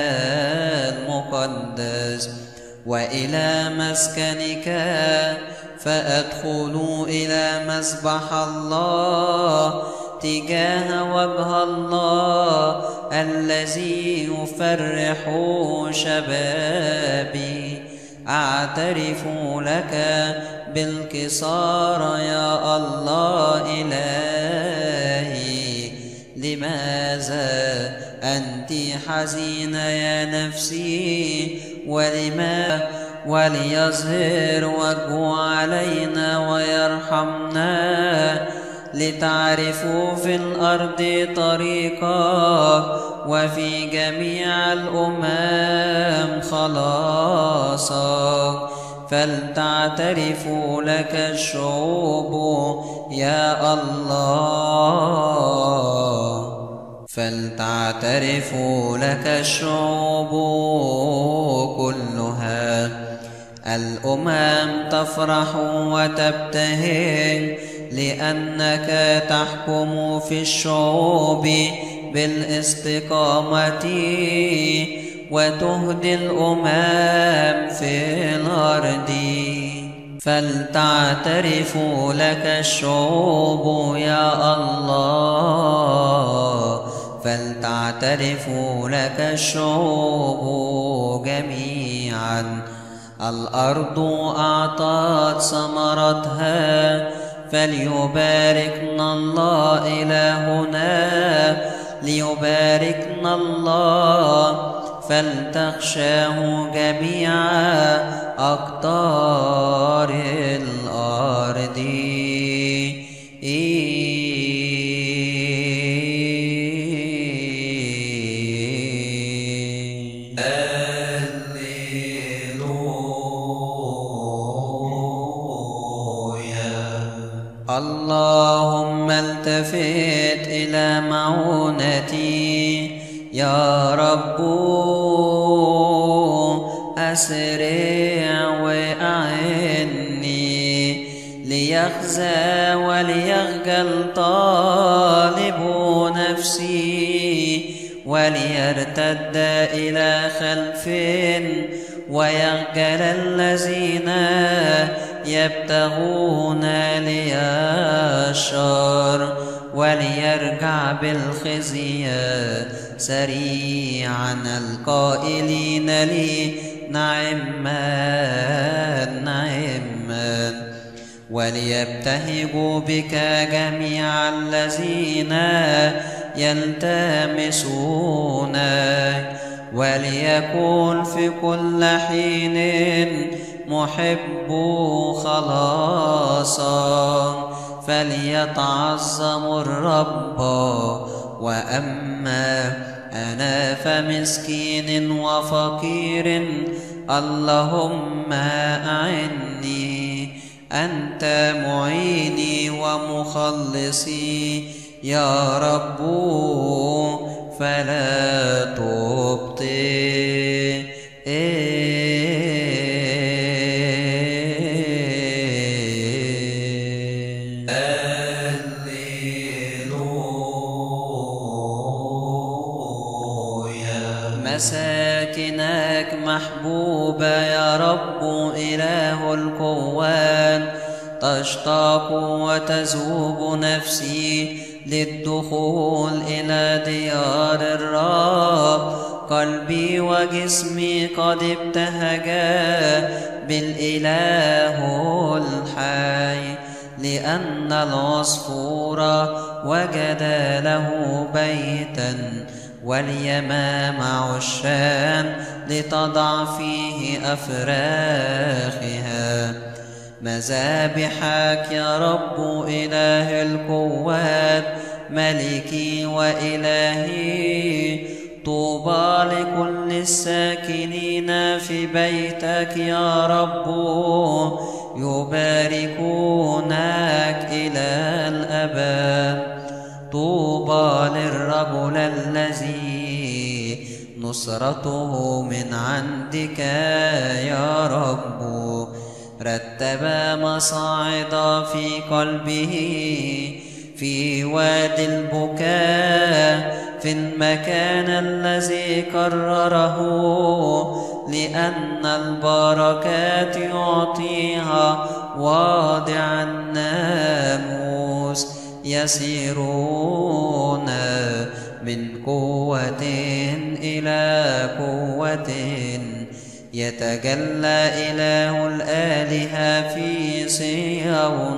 المقدس وإلى مسكنك، فأدخل إلى مسبح الله تجاه وجه الله الذي يفرح شبابي. أعترف لك بالكسار يا الله إلهي. لماذا أنت حزينة يا نفسي؟ ولما وليظهر وجهه علينا ويرحمنا، لتعرفوا في الأرض طريقا وفي جميع الأمم خلاصا. فلتعترفوا لك الشعوب يا الله، فلتعترفوا لك الشعوب كلها. الأمم تفرح وتبتهج لأنك تحكم في الشعوب بالاستقامة، وتهدي الأمم في الأرض. فلتعترفوا لك الشعوب يا الله، فلتعترفوا لك الشعوب جميعا. الأرض أعطت ثمرتها، فليباركنا الله إلهنا ليباركنا الله فلتخشاه جميع أقطار الأرض. اللهم التفت إلى معونتي يا رب، أسرع وأعني ليخزى وليخجل طالب نفسي وليرتد إلى خلف ويخجل الذين يبتغون لي الشر وليرجع بالخزي سريعا القائلين لي نعما نعما وليبتهجوا بك جميع الذين يلتمسونك وليكن في كل حين محب خلاصا فليتعظم الرب. وأما أنا فمسكين وفقير اللهم أعني، أنت معيني ومخلصي يا رب فلا تبطئ. مساكنك محبوبة يا رب إله الكون، تشتاق وتذوب نفسي للدخول إلى ديار الرب. قلبي وجسمي قد ابتهجا بالإله الحي، لأن العصفور وجد له بيتا واليمام عشان لتضع فيه أفراخها. مذابحك يا رب إله القوات ملكي وإلهي، طوبى لكل الساكنين في بيتك يا رب يباركونك إلى الأبد. طوبى للرجل الذي نصرته من عندك يا رب، رتب مصاعد في قلبه في وادي البكاء في المكان الذي قرره، لأن البركات يعطيها واضع الناموس. يسيرون من قوة إلى قوة، يتجلى إله الآلهة في صهيون.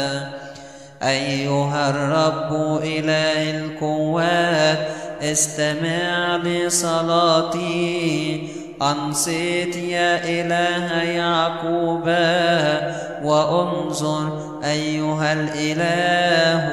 أيها الرب إله القوات استمع لصلاتي، أنصت يا إله يعقوب وانظر أيها الإله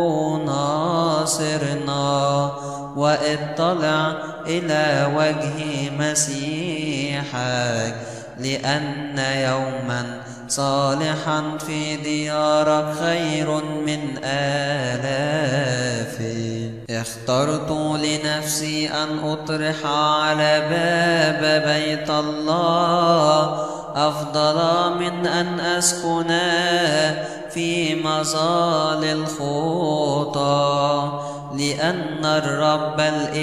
ناصرنا، واطلع إلى وجه مسيحك، لأن يوما صالحا في ديارك خير من آلاف. اخترت لنفسي أن أطرح على باب بيت الله أفضل من أن أسكن في مظال الخطى، لأن الرب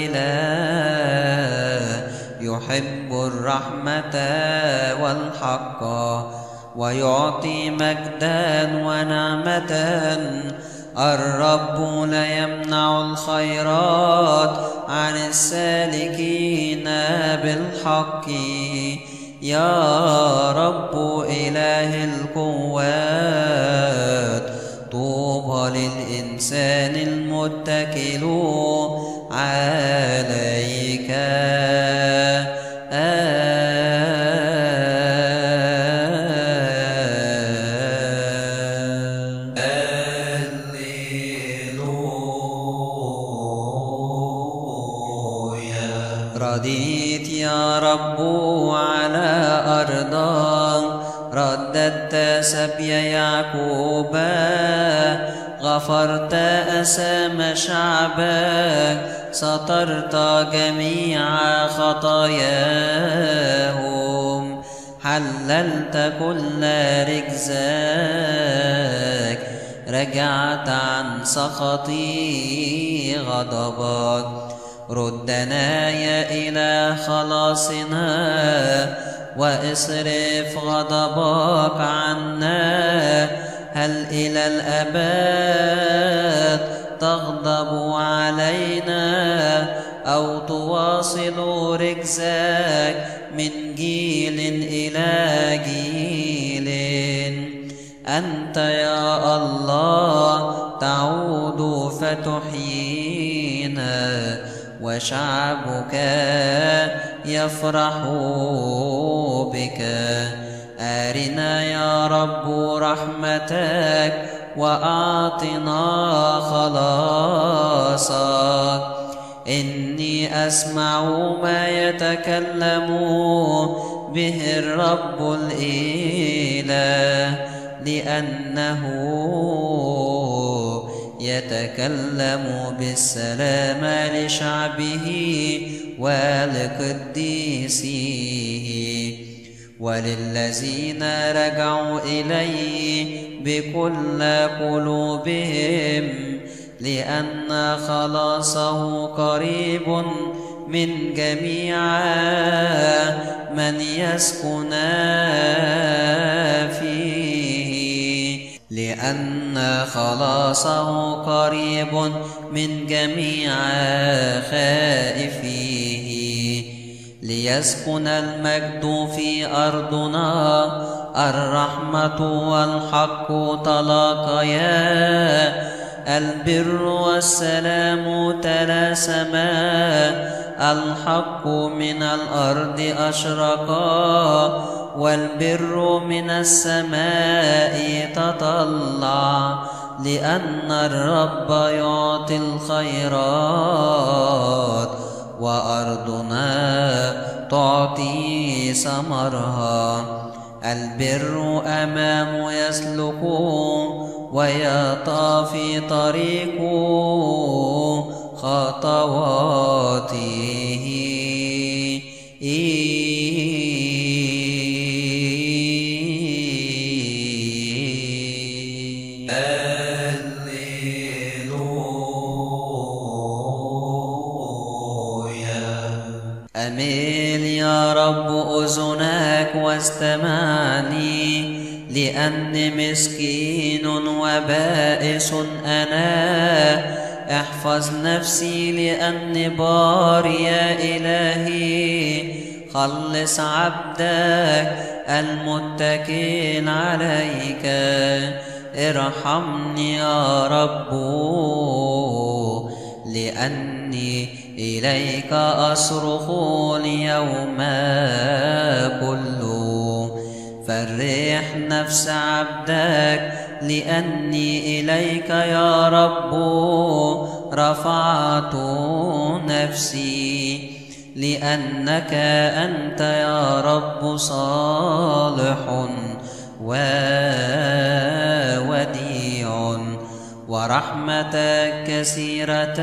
الإله يحب الرحمة والحق ويعطي مجدا ونعمة. الرب لا يمنع الخيرات عن السالكين بالحق. يا رب إله القوات، وللإنسان المتكل عليك. رضيت يا رب على أرضك، رددت سبي يعقوب، غفرت أثام شعبك، سترت جميع خطاياهم، حللت كل رجزك، رجعت عن سخطي غضبك. ردنا يا إله خلاصنا، واصرف غضبك عنا. هل إلى الأبد تغضب علينا، أو تواصل رجزك من جيل إلى جيل؟ أنت يا الله تعود فتحيينا، وشعبك يفرح بك. أرنا يا رب رحمتك، وأعطنا خلاصك. إني أسمع ما يتكلم به الرب الإله، لأنه يتكلم بالسلام لشعبه ولقديسيه، وللذين رجعوا إليه بكل قلوبهم، لأن خلاصه قريب من جميع من يسكن فيه. لأن خلاصه قريب من جميع خائفيه، ليسكن المجد في أرضنا، الرحمة والحق تلاقيا، البر والسلام تلاسما، الحق من الأرض أشرقا، والبر من السماء تطلع. لأن الرب يعطي الخيرات، وأرضنا تعطي ثمرها. البر أمام يسلك، ويطى في طريق خطواته. أميل يا رب أذنك واستمعني، لأني مسكين وبائس أنا. احفظ نفسي لأني بار يا إلهي، خلص عبدك المتكل عليك. ارحمني يا رب، لأني إليك أصرخ اليوم كله. فرح نفس عبدك، لأني إليك يا رب رفعت نفسي. لأنك أنت يا رب صالح ووديع، ورحمتك كثيرة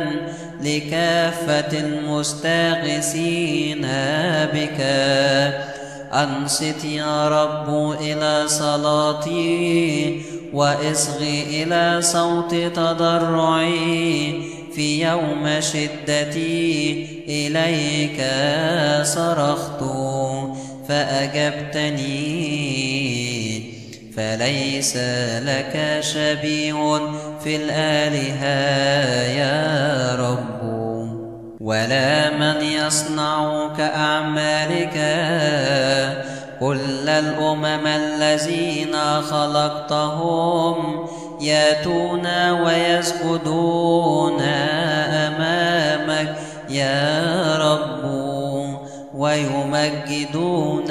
لكافة المستغيثين بك. أنصت يا رب إلى صلاتي، واصغي إلى صوت تضرعي. في يوم شدتي إليك صرخت فأجبتني، فليس لك شبيه في الآلهة يا رب، ولا من يصنع كأعمالك. كل الأمم الذين خلقتهم ياتون ويسجدون أمامك يا رب ويمجدون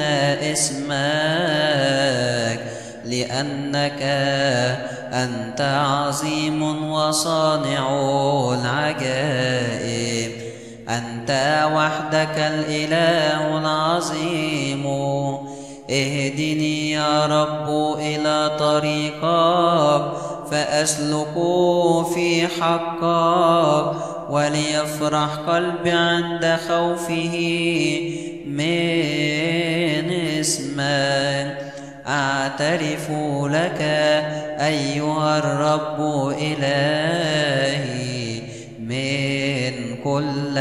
اسمك، لأنك أنت عظيم وصانع العجائب. أنت وحدك الإله العظيم. اهدني يا رب إلى طريقك فأسلك في حقك، وليفرح قلبي عند خوفه من اسمك. أعترف لك أيها الرب إلهي من كل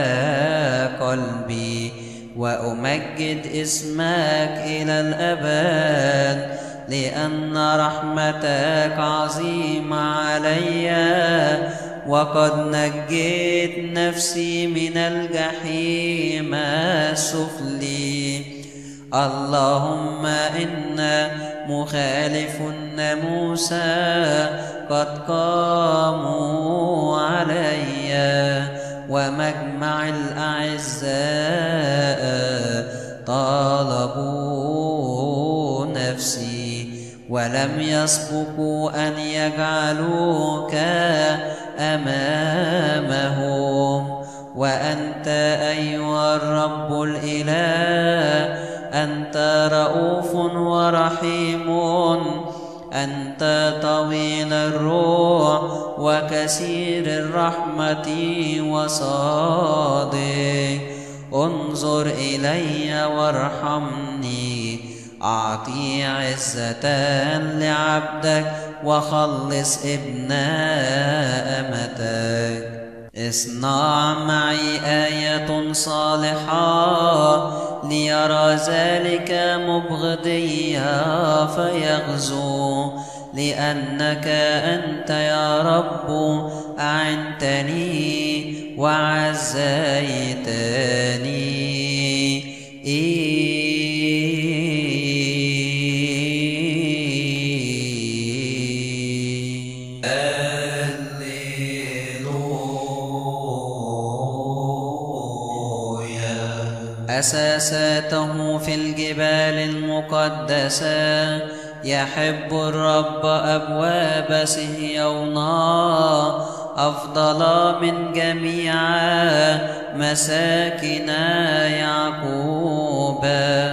قلبي، وأمجد اسمك إلى الأبد، لأن رحمتك عظيمة علي، وقد نجيت نفسي من الجحيم السفلي. اللهم إن مخالف الناموس قد قاموا علي، ومجمع الأعزاء طالبوا نفسي، ولم يسبقوا أن يجعلوك أمامهم. وأنت أيها الرب الإله، أنت رؤوف ورحيم، أنت طويل الروح وكثير الرحمة وصادق. انظر إلي وارحمني، أعطي عزة لعبدك وخلص ابن أمتك. اصنع معي آية صالحة ليرى ذلك مبغضي فيغزو، لأنك أنت يا رب أعنتني وعزيتني. أساساته في الجبال المقدسة، يحب الرب أبواب صهيون أفضل من جميع مساكن يعقوب.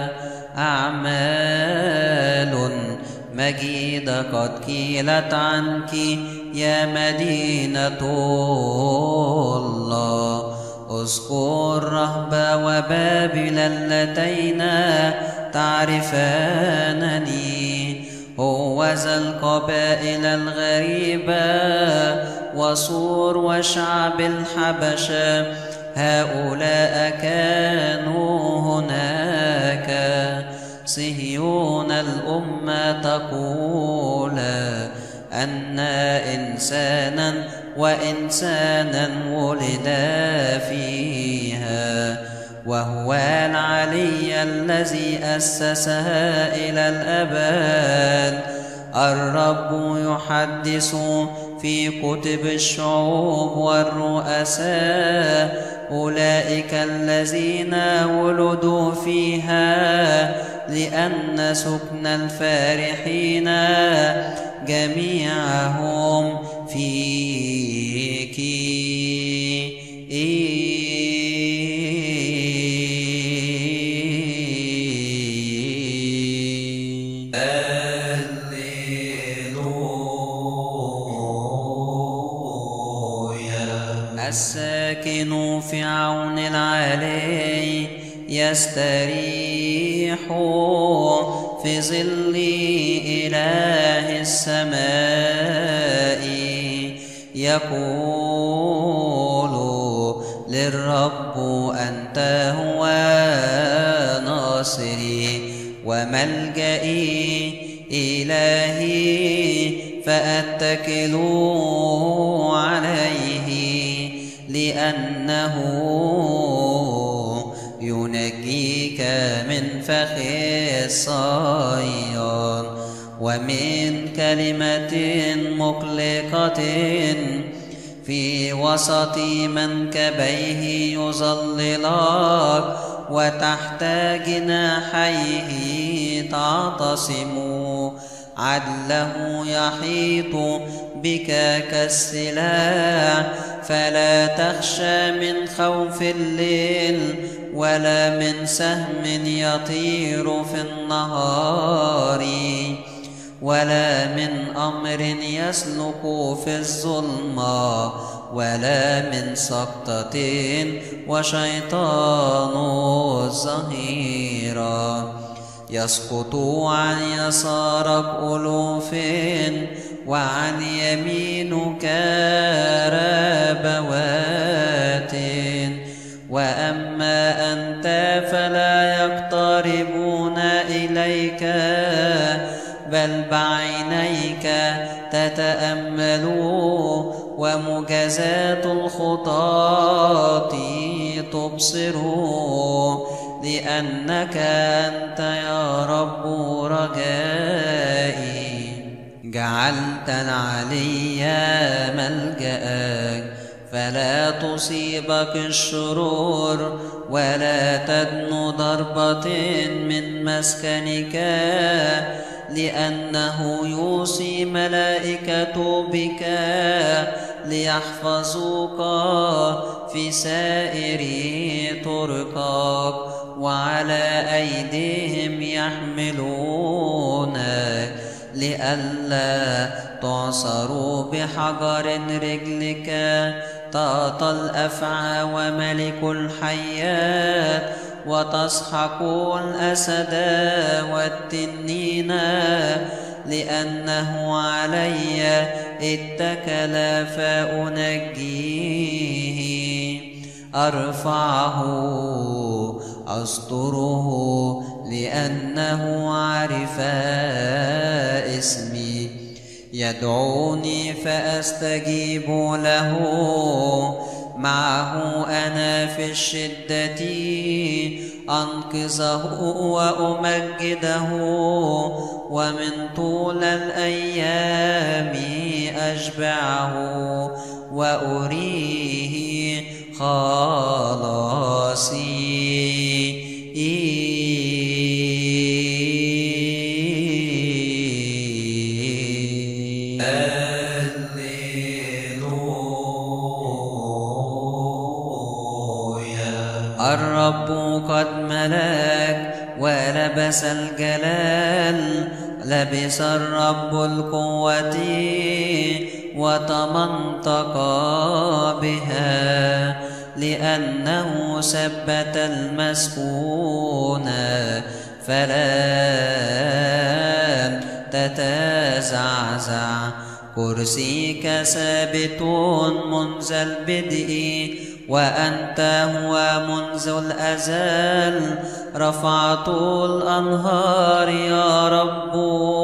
أعمال مجيدة قد قيلت عنك يا مدينة الله. اذكر رهب وبابل اللتين تعرفانني، هو ذا القبائل الغريبة وصور وشعب الحبشة، هؤلاء كانوا هناك. صهيون الأمة تقول أن إنسانا وإنسانا ولد فيها، وهو العلي الذي أسسها إلى الأبد. الرب يحدث في كتب الشعوب والرؤساء، أولئك الذين ولدوا فيها، لأن سكن الفارحين جميعهم فيك. الساكن في عون العلي يستريح في ظل إله السماء، يقول للرب أنت هو ناصري وملجئي، إلهي فأتكل عليه، لأنه ينجيك من فخ الصياد. ومن كلمة مقلقة في وسط منكبيه يظللك، وتحت جناحيه تعتصم. عدله يحيط بك كالسلاح، فلا تخشى من خوف الليل، ولا من سهم يطير في النهار، ولا من أمر يسلك في الظلمة، ولا من سقطة وشيطان الظهيرة. يسقط عن يسارك ألوف، وعن يمينك ربوات، وأما أنت فلا يقتربون إليك، بل بعينيك تتأمل، ومجازات الخطاة تبصر، لأنك أنت يا رب رجائي. جعلت العلي ملجأك، فلا تصيبك الشرور، ولا تدنو ضربة من مسكنك، لأنه يوصي ملائكته بك ليحفظوك في سائر طرقك، وعلى أيديهم يحملونك، لئلا تعصروا بحجر رجلك. تعطى الأفعى وملك الحيات، وتسحق الأسد والتنين، لأنه علي اتكل فأنجيه. أرفعه أستره، لأنه عرف اسمي. يدعوني فأستجيب له، معه أنا في الشدة أنقذه وأمجده، ومن طول الأيام أشبعه، وأريه خلاصي. الرب قد ملك ولبس الجلال، لبس الرب القوة وتمنطق بها، لأنه ثبت المسكون فلن تتزعزع. كرسيك ثابت منذ البدء، وأنت هو منذ الأزل. رفعت الأنهار يا رب،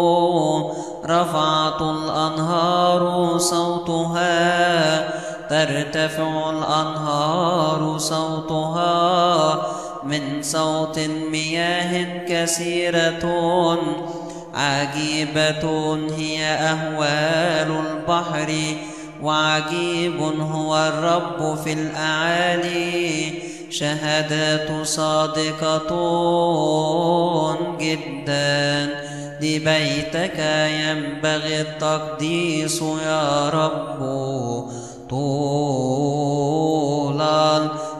رفعت الأنهار صوتها، ترتفع الأنهار صوتها من صوت مياه كثيرة. عجيبة هي أهوال البحر، وعجيب هو الرب في الأعالي. شهادات صادقة جدا، لبيتك ينبغي التقديس يا رب طول